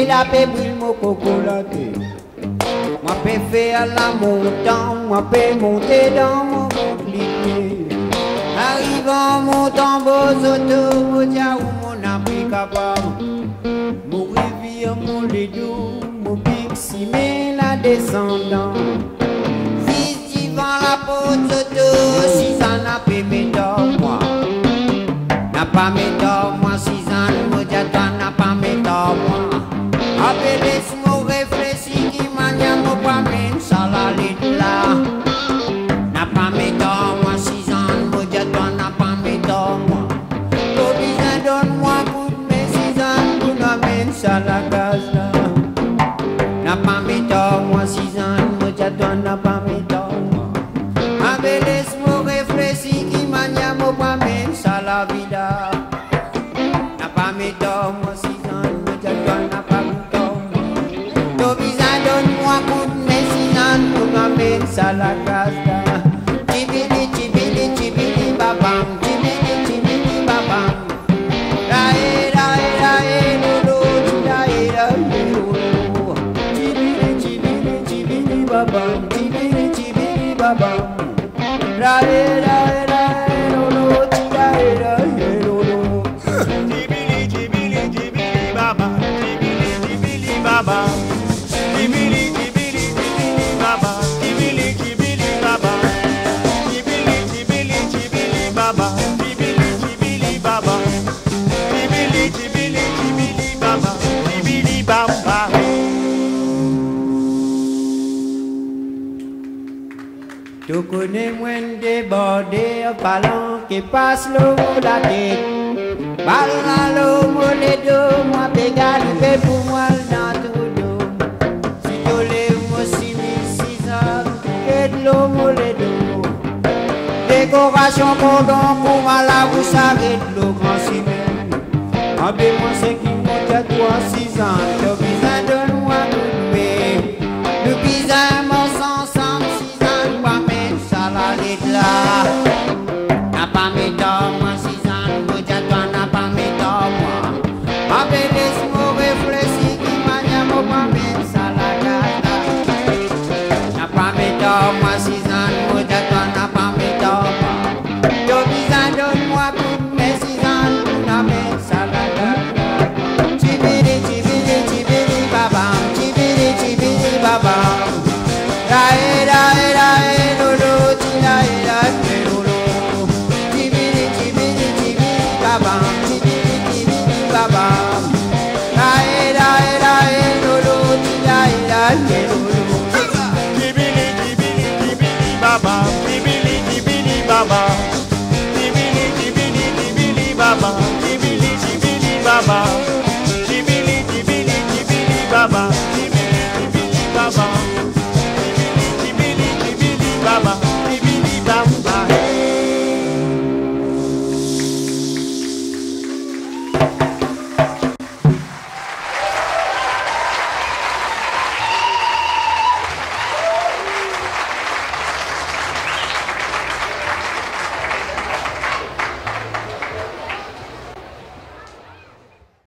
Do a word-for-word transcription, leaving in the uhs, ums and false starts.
la pépouille mon cocolaté. Moi peux faire la montagne, moi peux monter dans mon bouclier. Arrivant mon tambour auto, mon dia ou mon appui capable. Mon rivière, mon lédou, mon pixie, mais la descendant. Si tu vends la peau auto, si ça n'a pas méthode, moi. N'a pas méthode, moi, si ça n'a pas méthode, moi. Appelez mon réfléchi qui m'a dit mon pas même ça la lit là. N'a pas méthode, moi, si ça n'a pas méthode, moi. L'obligé donne-moi coup de mes six ans pour n'amène ça la gaz là. N'a pas méthode, moi, six ans, moi, n'a pas méthode, moi. Appelez mon réfléchi qui m'a dit mon pas même ça la vida. N'a pas méthode, moi, six ans, moi, n'a pas donne-moi coup de mes six ans pour m'amener ça la casa. Tibili, tibili, tibili, babam, tibili, tibili, babam. Rae, rae, rae, lolo, rae, rae, lolo. Tibili, tibili, tibili, babam, tibili, tibili, babam. Rae, rae, rae, lolo, rae, rae, lolo. Tibili, tibili, tibili, babam, tibili, tibili, babam. Tibili, tibili, tibili, baba. Tibili, tibili, baba. Tibili, tibili, tibili, baba. Tibili, tibili, baba. Tibili, tibili, tibili, baba. Tibili, baba. Tu connais moins débordé, ballon qui passe l'eau la tête. Ballon à l'eau, moi les deux, moi pégalé pour moi dans tout. Décoration cordon pour ma la vous s'arrête le grand ciment. Appelez-moi ce qui monte à toi six ans. Le bizarre donne-moi tout paix. Le bizarre m'en ensemble six ans. Pas même ça la lettre là. N'a pas mes dents, moi six ans. Moi dis à toi n'a pas mes dents, moi. Appelez mon réfléchi qui m'a dit moi pas même ça la gata. N'a pas mes dents, moi six ans. Moi dis à toi n'a pas mes dents. Donne-moi pour mes six ans, pour la même salade. Tibili, tibili, tibili, babam, tibili, tibili, babam. Rae, rae, rae, lolo, tirae, rae, lolo. Tibili, tibili, tibili, babam, tibili, tibili, babam. Rae, rae, rae, lolo, tirae, rae, lolo. Tibili, tibili, tibili, babam, tibili, tibili, babam. Baba, tibili, tibili, baba.